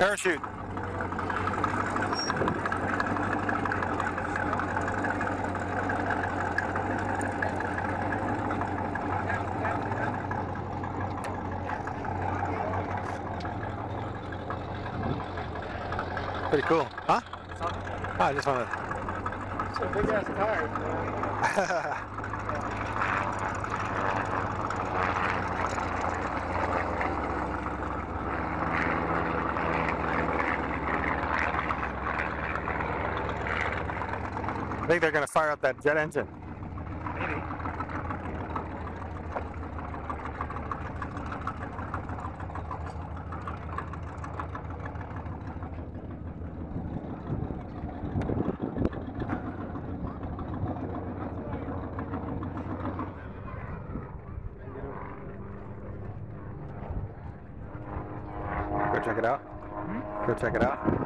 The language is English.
Parachute. Pretty cool, huh? Oh, I just want to. It's a big ass tire. I think they're going to fire up that jet engine. Maybe. Go check it out. Go check it out.